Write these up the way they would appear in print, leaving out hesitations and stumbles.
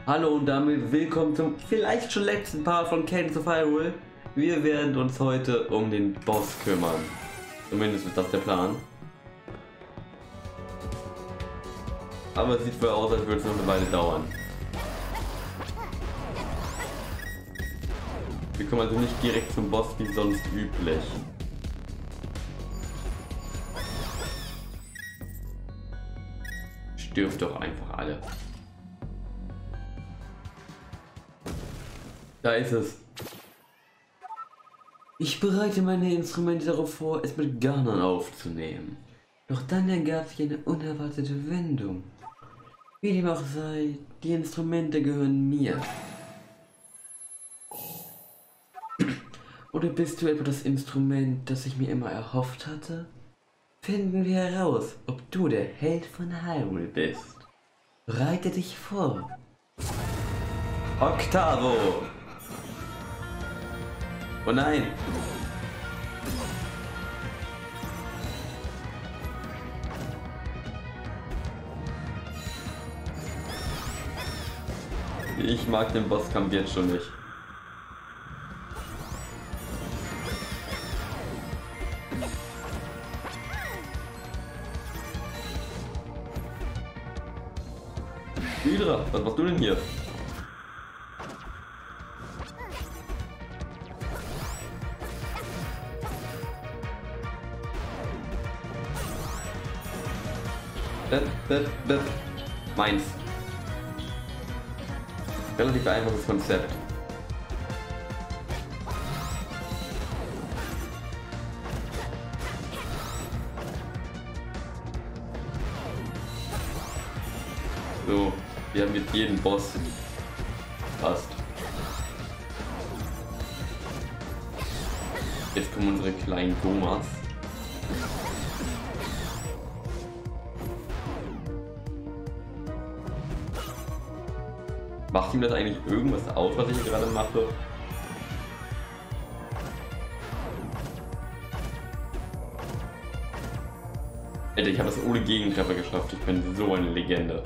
Hallo und damit willkommen zum vielleicht schon letzten Part von Cadence of Hyrule. Wir werden uns heute um den Boss kümmern. Zumindest ist das der Plan. Aber es sieht wohl aus, als würde es noch eine Weile dauern. Wir kommen also nicht direkt zum Boss wie sonst üblich. Stirbt doch einfach alle. Da ist es. Ich bereite meine Instrumente darauf vor, es mit Ganon aufzunehmen. Doch dann ergab sich eine unerwartete Wendung. Wie dem auch sei, die Instrumente gehören mir. Oder bist du etwa das Instrument, das ich mir immer erhofft hatte? Finden wir heraus, ob du der Held von Hyrule bist. Bereite dich vor. Octavo! Oh nein! Ich mag den Bosskampf jetzt schon nicht. Hydra, was machst du denn hier? Meins. Relativ einfaches Konzept. So, wir haben jetzt jeden Boss. Passt. Jetzt kommen unsere kleinen Gomas. Macht ihm das eigentlich irgendwas aus, was ich hier gerade mache? Alter, ich habe das ohne Gegentreffer geschafft. Ich bin so eine Legende.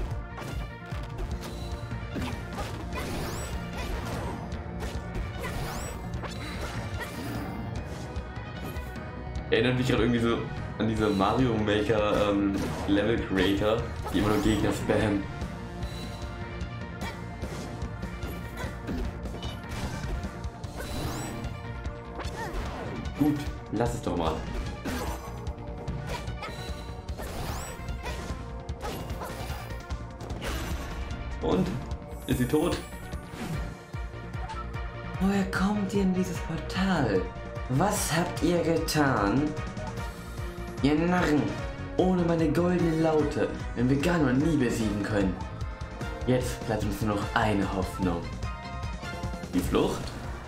Erinnert mich gerade irgendwie so an diese Mario Maker Level Creator, die immer nur Gegner spammen. Gut, lass es doch mal. Und? Ist sie tot? Woher kommt ihr in dieses Portal? Was habt ihr getan? Ihr Narren! Ohne meine goldenen Laute, wenn wir Ganon nie besiegen können. Jetzt bleibt uns nur noch eine Hoffnung. Die Flucht?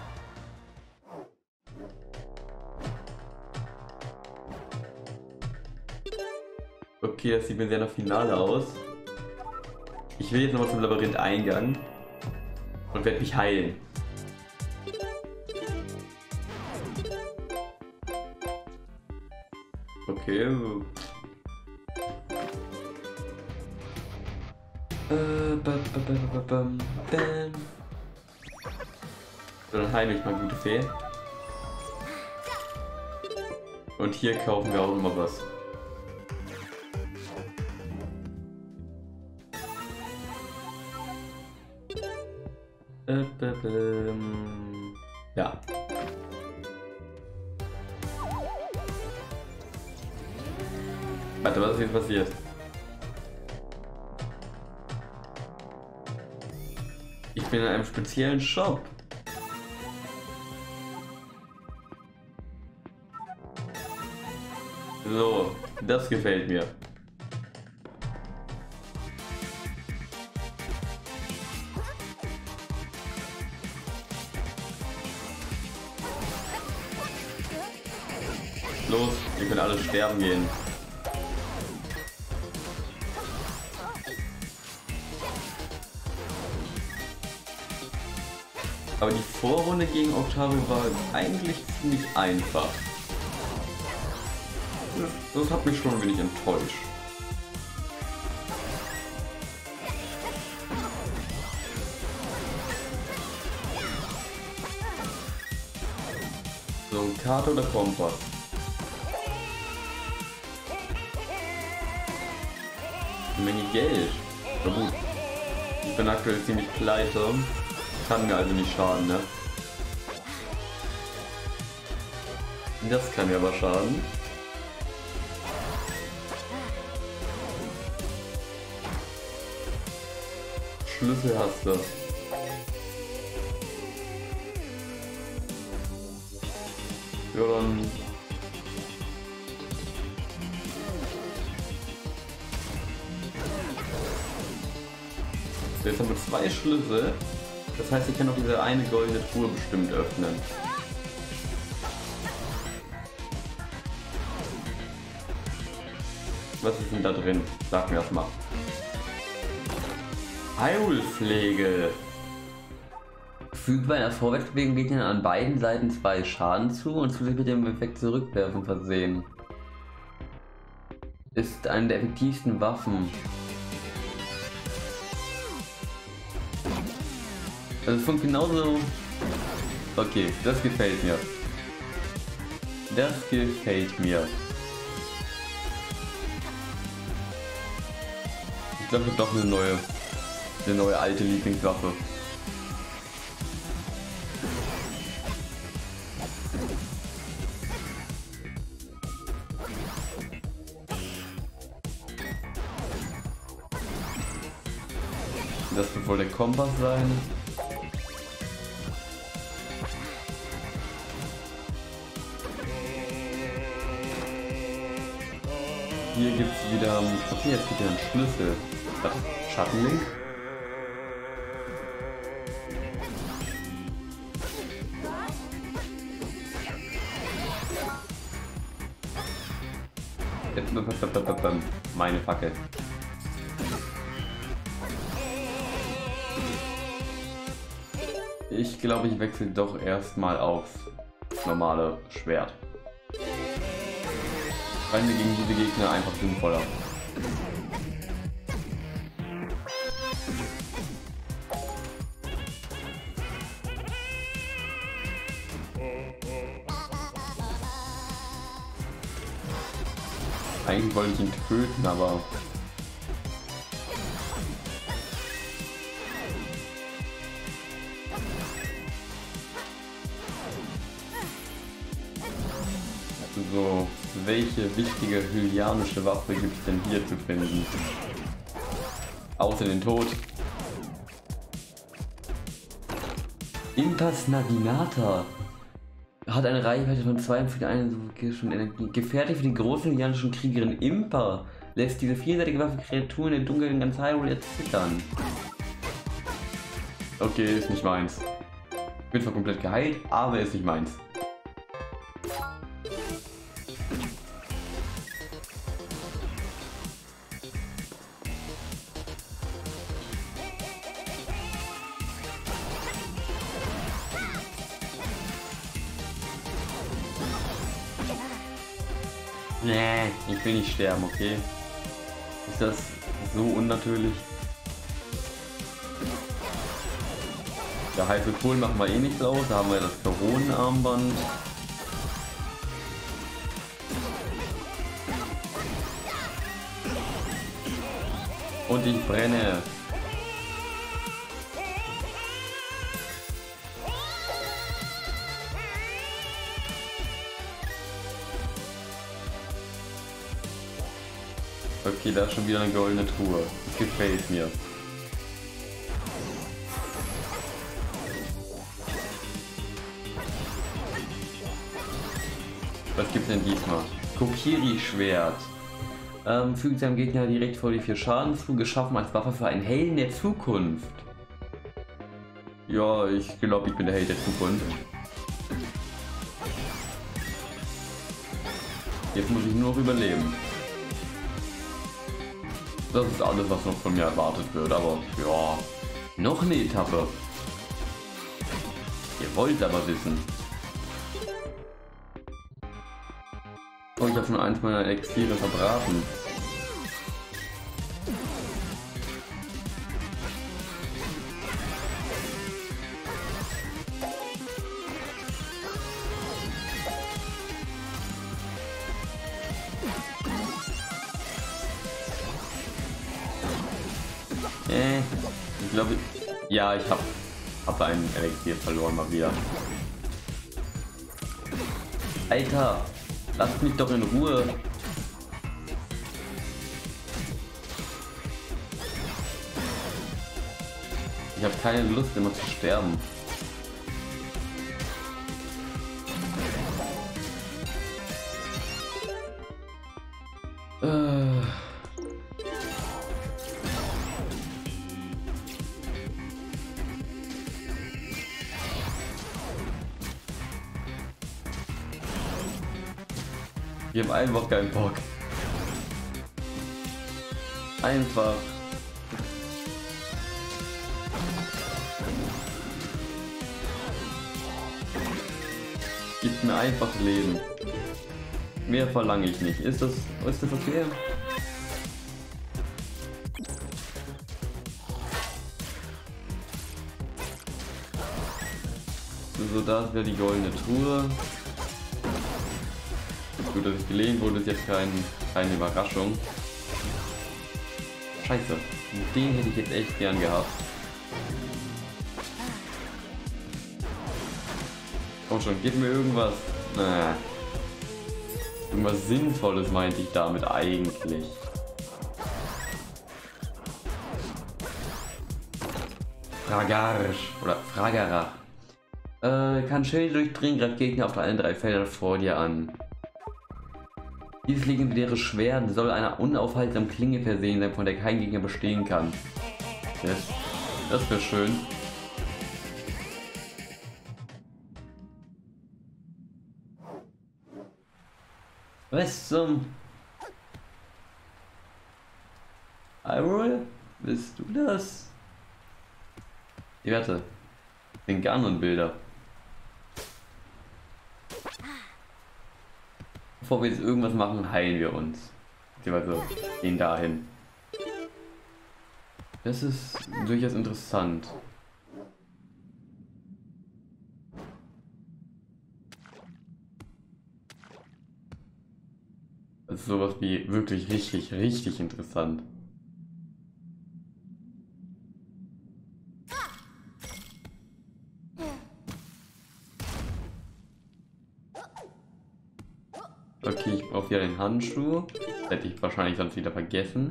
Okay, das sieht mir sehr nach Finale aus. Ich will jetzt nochmal zum Labyrinth-Eingang und werde mich heilen. Okay. So, dann heile ich mal, gute Fee. Und hier kaufen wir auch immer was. Ja. Warte, was ist jetzt passiert? Ich bin in einem speziellen Shop. So, das gefällt mir. Los, ihr könnt alle sterben gehen. Aber die Vorrunde gegen Octavo war eigentlich ziemlich einfach. Das hat mich schon ein wenig enttäuscht. So, Karte oder Kompass? Eine Menge Geld. Na gut. Ich bin aktuell ziemlich pleite. Kann mir also nicht schaden, ne? Das kann mir aber schaden. Schlüssel hast du. Ja, dann... So, jetzt haben wir 2 Schlüssel. Das heißt, ich kann auch diese eine goldene Truhe bestimmt öffnen. Was ist denn da drin? Sag mir das mal. Heilpflege. Fügt bei einer Vorwärtsbewegung Gegnern an beiden Seiten 2 Schaden zu und zusätzlich mit dem Effekt Zurückwerfen versehen. Ist eine der effektivsten Waffen. Also es funktioniert genauso. Okay, das gefällt mir. Das gefällt mir. Ich glaube, ich habe doch eine neue alte Lieblingswaffe. Das wird wohl der Kompass sein. Hier gibt es wieder... Okay, jetzt gibt es einen Schlüssel. Was? Schattenlink? Meine Fackel. Ich glaube, ich wechsle doch erstmal aufs normale Schwert. Weil mir gegen diese Gegner einfach sinnvoller. Eigentlich wollte ich ihn töten, aber... So, welche wichtige hylianische Waffe gibt es denn hier zu finden? Außer den Tod. Impas Naginata hat eine Reichweite von 2 für die eine schon Energie. Gefährlich für die großen hylianischen Kriegerin Impa lässt diese vielseitige Waffe Kreaturen in Dunkeln ganz Hyrule erzittern. Okay, ist nicht meins. Ich bin zwar komplett geheilt, aber ist nicht meins. Nee, ich will nicht sterben, okay? Ist das so unnatürlich? Der heiße Kohl machen wir eh nichts aus, da haben wir das Koronenarmband. Und ich brenne. Okay, da ist schon wieder eine goldene Truhe. Das gefällt mir. Was gibt's denn diesmal? Kokiri-Schwert. Fügt seinem Gegner direkt vor die 4 Schaden zu, geschaffen als Waffe für einen Helden der Zukunft. Ja, ich glaube, ich bin der Held der Zukunft. Jetzt muss ich nur noch überleben. Das ist alles, was noch von mir erwartet wird, aber ja, noch eine Etappe. Ihr wollt aber wissen. Oh, ich habe schon eins meiner Elixiere verbraten. Ich glaube, ja, ich hab einen Elixier verloren mal wieder. Alter, lasst mich doch in Ruhe. Ich habe keine Lust, immer zu sterben. Ich habe einfach keinen Bock. Einfach. Gib mir einfach Leben. Mehr verlange ich nicht. Ist das okay? So, da wäre die goldene Truhe. Gut, dass ich gelähmt wurde, ist jetzt keine Überraschung. Scheiße, den hätte ich jetzt echt gern gehabt. Komm schon, gib mir irgendwas. Irgendwas Sinnvolles meinte ich damit eigentlich. Fragarsch oder Fragarach. Kann Schilde durchdringen, greift Gegner auf allen 3 Feldern vor dir an. Dieses legendäre Schwert soll einer unaufhaltsamen Klinge versehen sein, von der kein Gegner bestehen kann. Das wäre schön. Was zum... Iroh? Bist du das? Ich warte. Den Ganon-Bilder. Bevor wir jetzt irgendwas machen, heilen wir uns. Beziehungsweise gehen dahin. Das ist durchaus interessant. Das ist sowas wie wirklich richtig interessant. Okay, ich brauche wieder den Handschuh. Das hätte ich wahrscheinlich sonst wieder vergessen.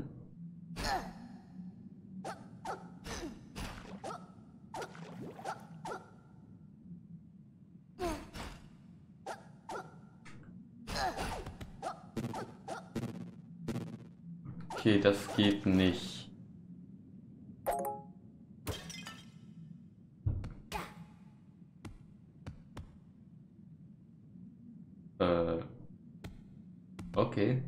Okay, das geht nicht. Okay.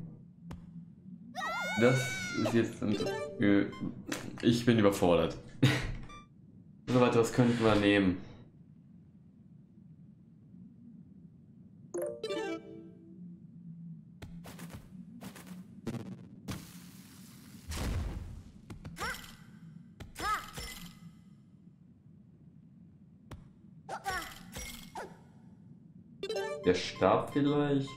Das ist jetzt... Ich bin überfordert. So weiter, was könnten wir nehmen? Der Stab vielleicht?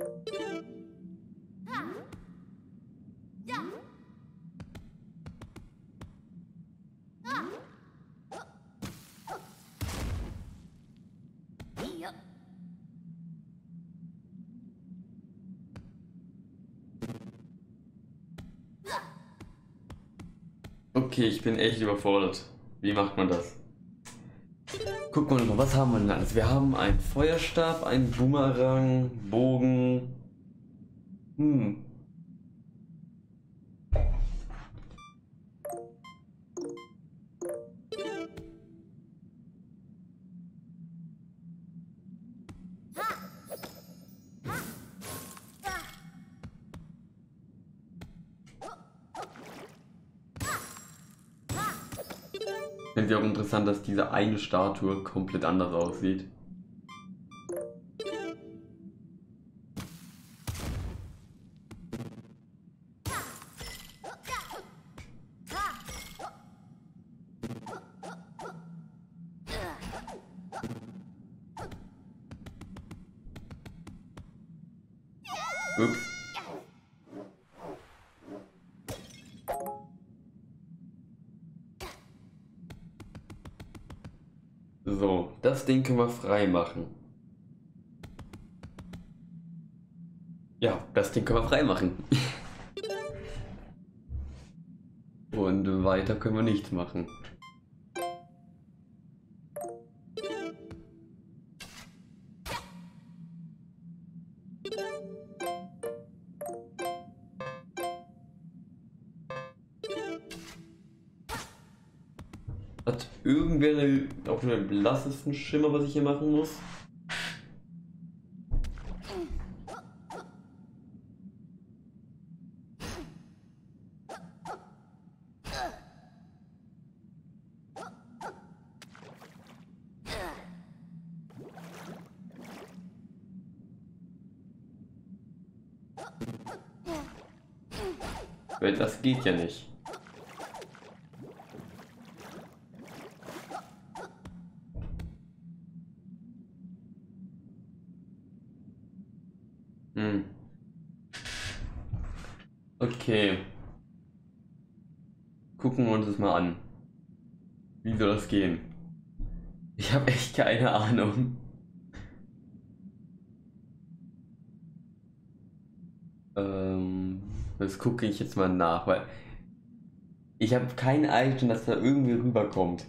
Okay, ich bin echt überfordert. Wie macht man das? Gucken wir mal, was haben wir denn alles? Wir haben einen Feuerstab, einen Boomerang, Bogen. Ich finde es auch interessant, dass diese eine Statue komplett anders aussieht. Ups. So, das Ding können wir frei machen. Ja, das Ding können wir frei machen. Und weiter können wir nichts machen. Hat irgendwer auch nur den blassesten Schimmer, was ich hier machen muss? Weil das geht ja nicht. Okay. Gucken wir uns das mal an. Wie soll das gehen? Ich habe echt keine Ahnung. Das gucke ich jetzt mal nach, weil ich habe kein Icon, das da irgendwie rüberkommt.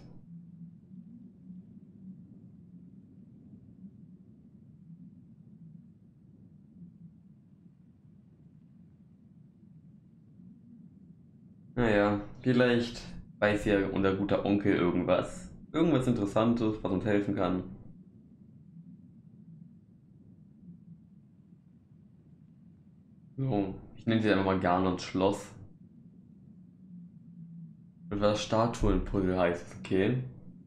Naja, vielleicht weiß ja unser guter Onkel irgendwas. Irgendwas Interessantes, was uns helfen kann. So, ich nenne sie einfach mal Garnons Schloss. Und was Statuenpuzzle heißt, okay.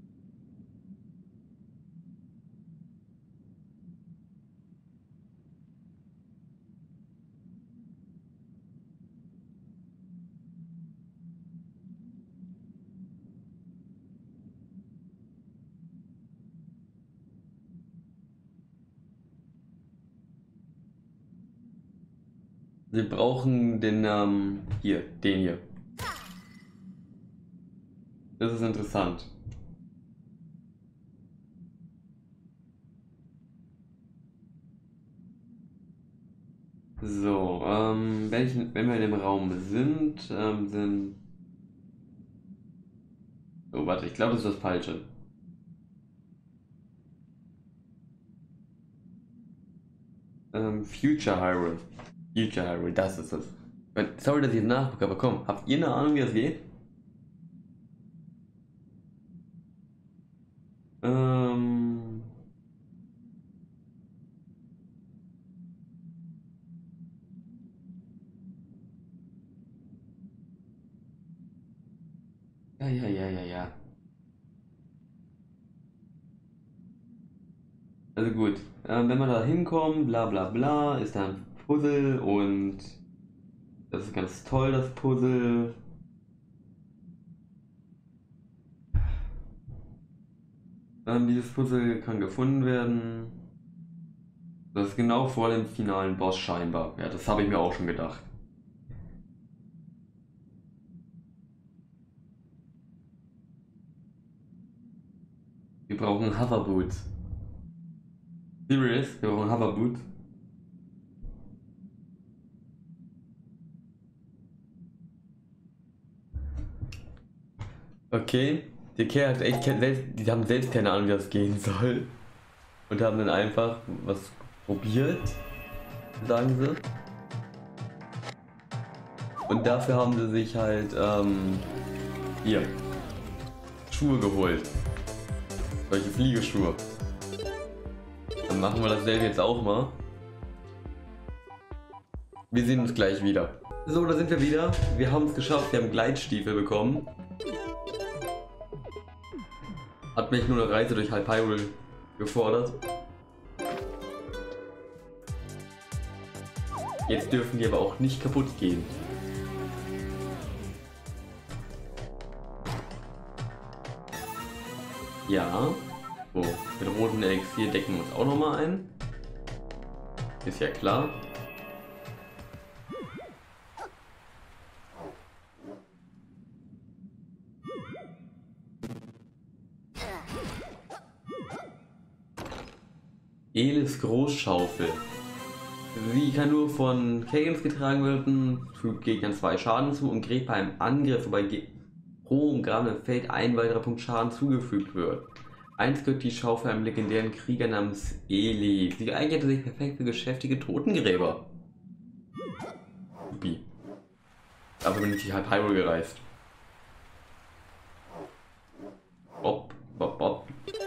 Wir brauchen den hier, den hier. Das ist interessant. So, wenn wir in dem Raum sind. Oh, warte, ich glaube, das ist das Falsche. Future Hyrule. Future Hyrule, das ist es. Sorry, dass ich jetzt nachgucke, aber komm, habt ihr eine Ahnung, wie das geht? Ähm. Ja. Also gut, wenn wir da hinkommen, bla bla bla, ist da ein Puzzle und das ist ganz toll, das Puzzle. Dieses Puzzle kann gefunden werden. Das ist genau vor dem finalen Boss scheinbar. Ja, das habe ich mir auch schon gedacht. Wir brauchen Hoverboots. Serious? Wir brauchen Hoverboots. Okay. Der Kerl hat echt die haben selbst keine Ahnung, wie das gehen soll. Und haben dann einfach was probiert, sagen sie. Und dafür haben sie sich halt, hier, Schuhe geholt. Solche Fliegeschuhe. Dann machen wir dasselbe jetzt auch mal. Wir sehen uns gleich wieder. So, da sind wir wieder. Wir haben es geschafft. Wir haben Gleitstiefel bekommen. Hat mich nur eine Reise durch halb Hyrule gefordert. Jetzt dürfen die aber auch nicht kaputt gehen. Ja. So, mit roten Elixier decken wir uns auch nochmal ein. Ist ja klar. Elis Großschaufel. Sie kann nur von Cadance getragen werden, fügt Gegnern 2 Schaden zu und gräbt bei einem Angriff, wobei pro umgrabenem Feld ein weiterer Punkt Schaden zugefügt wird. Einst gehört die Schaufel einem legendären Krieger namens Eli. Sie eignete sich perfekt für geschäftige Totengräber. Supi. Dafür bin ich halb Hyrule gereist. Bob, bob, bob.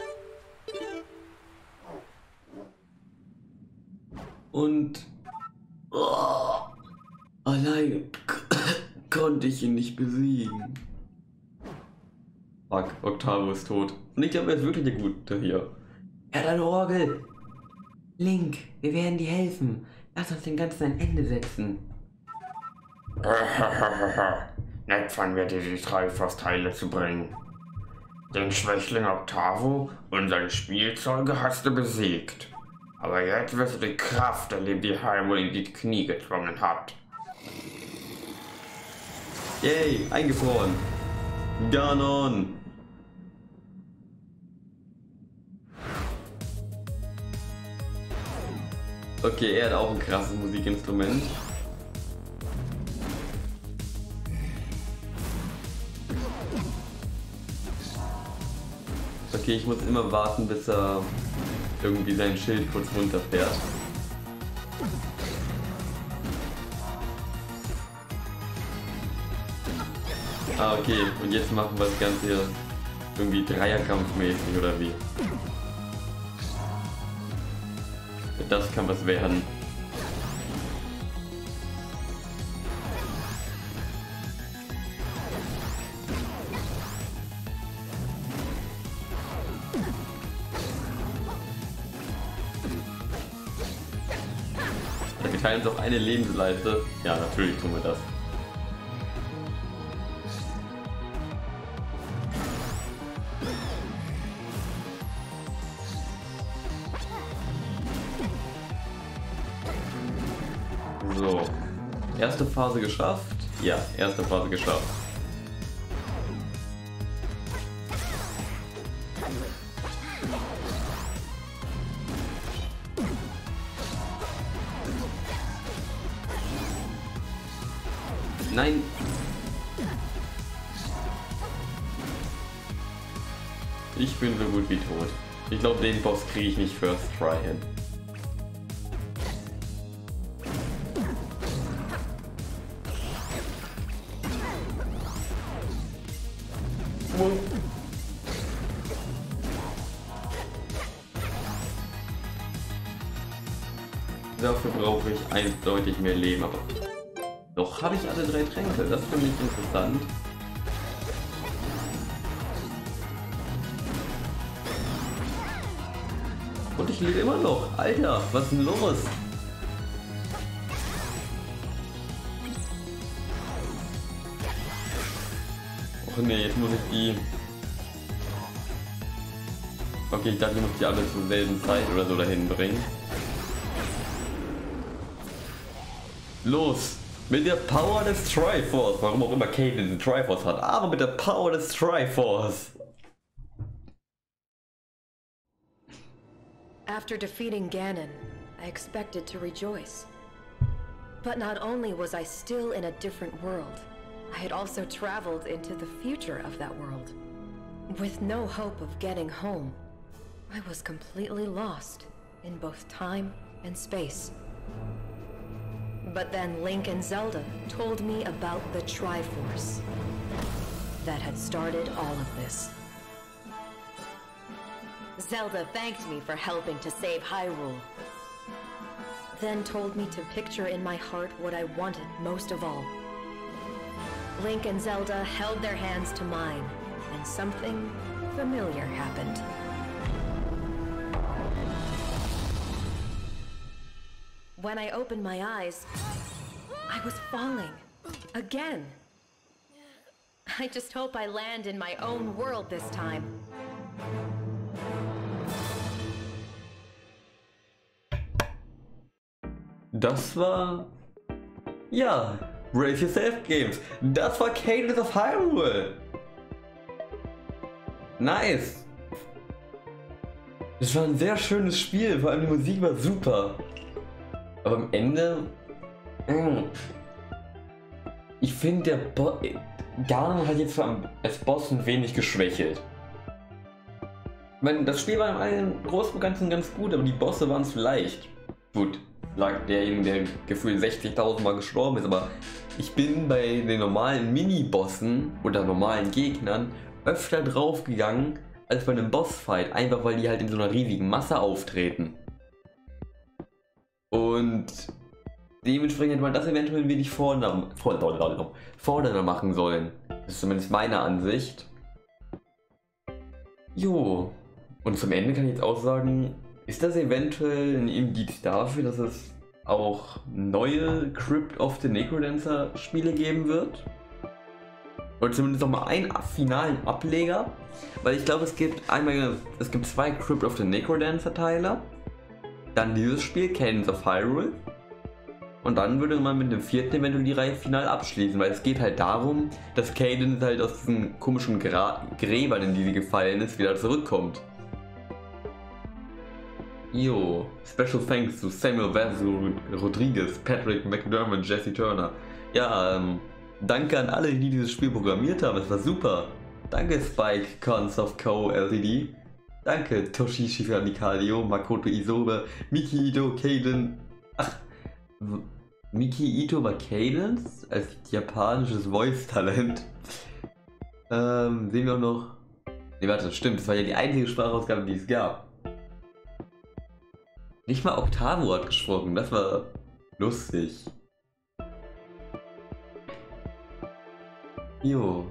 Und allein konnte ich ihn nicht besiegen. Fuck, Octavo ist tot. Und ich glaube, er ist wirklich der Gute hier. Er hat eine Orgel. Link, wir werden dir helfen. Lass uns dem Ganzen ein Ende setzen. Nett von mir, dir die Triforce-Teile zu bringen. Den Schwächling Octavo und seine Spielzeuge hast du besiegt. Aber jetzt wirst du die Kraft erleben, die Hyrule in die Knie gezwungen hat. Yay, eingefroren. Ganon. Okay, er hat auch ein krasses Musikinstrument. Okay, ich muss immer warten, bis er irgendwie sein Schild kurz runterfährt. Ah, okay, und jetzt machen wir das Ganze hier irgendwie Dreierkampfmäßig oder wie? Das kann was werden. Wir teilen uns auf eine Lebensleiste. Ja, natürlich tun wir das. So, erste Phase geschafft. Ja, erste Phase geschafft. Nein. Ich bin so gut wie tot. Ich glaube, den Boss kriege ich nicht first try hin. Dafür brauche ich eindeutig mehr Leben, aber doch habe ich alle 3 Tränke. Das finde ich interessant. Und ich lebe immer noch. Alter, was ist denn los? Och nee, jetzt muss ich die... Okay, ich dachte, ich muss die alle zur selben Zeit oder so dahin bringen. Los! Mit der Power des Triforce! Warum auch immer Kate den Triforce hat, aber mit der Power des Triforce! After defeating Ganon, I expected to rejoice. But not only was I still in a different world, I had also traveled into the future of that world. With no hope of getting home, I was completely lost in both time and space. But then Link and Zelda told me about the Triforce that had started all of this. Zelda thanked me for helping to save Hyrule, then told me to picture in my heart what I wanted most of all. Link and Zelda held their hands to mine, and something familiar happened. When I opened my eyes, I was falling. Again. I just hope I land in my own world this time. Das war... Ja, Brace Yourself Games. Das war Cadence of Hyrule. Nice. Es war ein sehr schönes Spiel, vor allem die Musik war super. Aber am Ende... Ich finde, der Ganon hat jetzt als Boss ein wenig geschwächelt. Ich meine, das Spiel war im allen Großen und Ganzen ganz gut, aber die Bosse waren zu leicht. Gut, sagt derjenige, der gefühlt 60.000 Mal gestorben ist, aber ich bin bei den normalen Mini-Bossen oder normalen Gegnern öfter draufgegangen als bei einem Bossfight, einfach weil die halt in so einer riesigen Masse auftreten. Und dementsprechend hätte man das eventuell ein wenig fordernder machen sollen. Das ist zumindest meine Ansicht. Jo. Und zum Ende kann ich jetzt auch sagen, ist das eventuell ein Indiz dafür, dass es auch neue Crypt of the Necrodancer Spiele geben wird? Oder zumindest noch mal einen finalen Ableger? Weil ich glaube, es gibt zwei Crypt of the Necrodancer Teile. Dann dieses Spiel, Cadence of Hyrule. Und dann würde man mit dem vierten eventuell die Reihe final abschließen, weil es geht halt darum, dass Cadence halt aus diesen komischen Gräbern, in die sie gefallen ist, wieder zurückkommt. Jo, special thanks to Samuel Vasu Rodriguez, Patrick McDermott, Jesse Turner. Ja, danke an alle, die dieses Spiel programmiert haben, es war super. Danke Spike, Cons of Co. Ltd. Danke Toshishi Radicadio, Makoto Isobe, Miki Ito, Cadence. Miki Ito war Cadence als japanisches Voice-Talent. Sehen wir auch noch. Ne, warte, stimmt, das war ja die einzige Sprachausgabe, die es gab. Nicht mal Octavo hat gesprochen, das war lustig. Jo.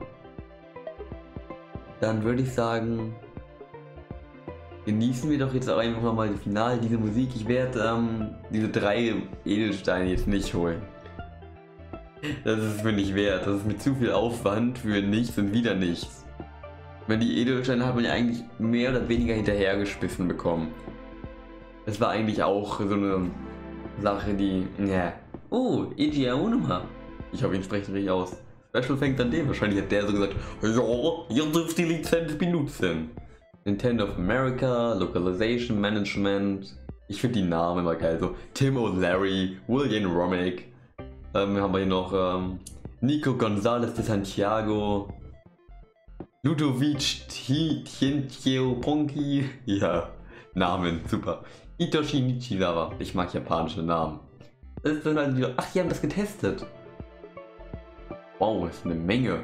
Dann würde ich sagen, genießen wir doch jetzt auch einfach mal das Finale, diese Musik. Ich werde diese 3 Edelsteine jetzt nicht holen. Das ist es mir nicht wert. Das ist mir zu viel Aufwand für nichts und wieder nichts. Wenn die Edelsteine hat man ja eigentlich mehr oder weniger hinterhergeschmissen bekommen. Das war eigentlich auch so eine Sache, die... Ja. Oh, Eiji Aonuma. Ich hoffe, ihn spreche richtig aus. Special fängt an dem. Wahrscheinlich hat der so gesagt, ja, ihr dürft die Lizenz benutzen. Nintendo of America, Localization Management. Ich finde die Namen immer geil. So Tim O'Leary, William Romick. Haben wir hier noch Nico Gonzalez de Santiago. Ludovic Tientio Ponki. Ja, Namen, super. Hitoshi Nishizawa. Ich mag japanische Namen. Das ist dann halt wieder. Ach, die haben das getestet. Wow, das ist eine Menge.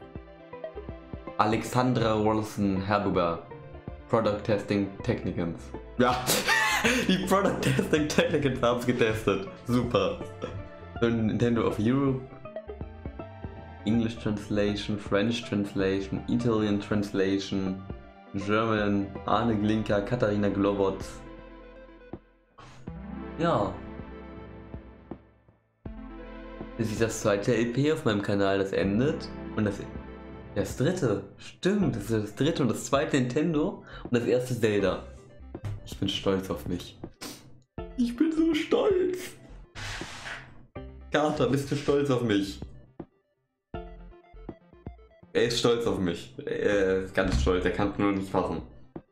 Alexandra Wilson Herbuber. Product Testing Technicans. Ja, die Product Testing Technicans haben es getestet. Super. Dann Nintendo of Europe. English Translation, French Translation, Italian Translation, German, Arne Glinker, Katharina Glowotz. Ja. Das ist das zweite LP auf meinem Kanal, das endet. Und das dritte. Stimmt, das ist das dritte und das zweite Nintendo und das erste Zelda. Ich bin stolz auf mich. Ich bin so stolz. Carter, bist du stolz auf mich? Er ist stolz auf mich. Er ist ganz stolz, er kann es nur nicht fassen.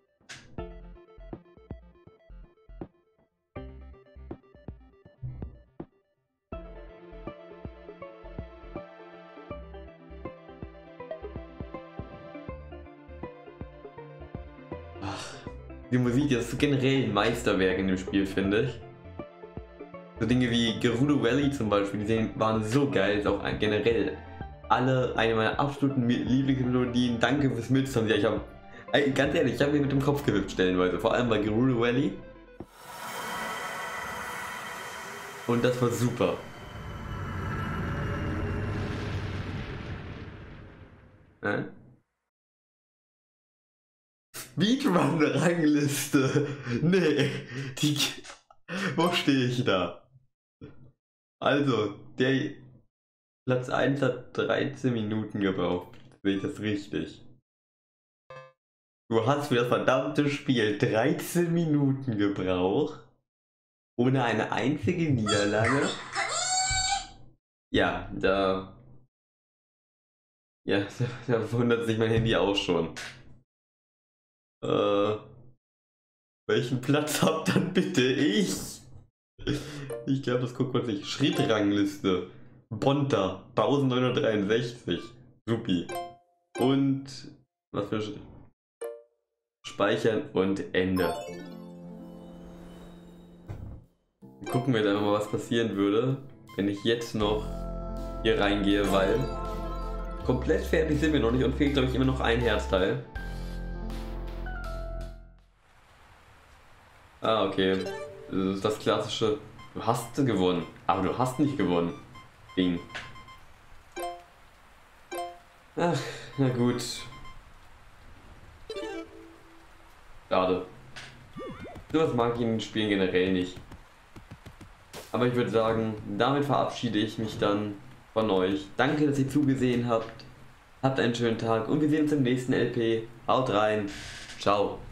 Die Musik ist so generell ein Meisterwerk in dem Spiel, finde ich. So Dinge wie Gerudo Valley zum Beispiel, die waren so geil, ist auch generell alle eine meiner absoluten Lieblingsmelodien. Danke fürs Mitsingen. Ja, ich habe, ganz ehrlich, ich habe mir mit dem Kopf gewippt stellenweise, vor allem bei Gerudo Valley. Und das war super. Speedrun-Rangliste. Nee, wo stehe ich da? Also, der Platz 1 hat 13 Minuten gebraucht. Sehe ich das richtig? Du hast für das verdammte Spiel 13 Minuten gebraucht. Ohne eine einzige Niederlage. Ja, da wundert sich mein Handy auch schon. Welchen Platz habt dann bitte ich? Ich glaube, das guckt man sich. Schrittrangliste. Bonta, 1963. Supi. Und was für Speichern und Ende. Gucken wir jetzt einfach mal, was passieren würde, wenn ich jetzt noch hier reingehe, weil komplett fertig sind wir noch nicht und fehlt, glaube ich, immer noch ein Herzteil. Ah, okay. Das ist das klassische, du hast gewonnen, aber du hast nicht gewonnen. Ding. Ach, na gut. Schade. Sowas mag ich in den Spielen generell nicht. Aber ich würde sagen, damit verabschiede ich mich dann von euch. Danke, dass ihr zugesehen habt. Habt einen schönen Tag und wir sehen uns im nächsten LP. Haut rein. Ciao.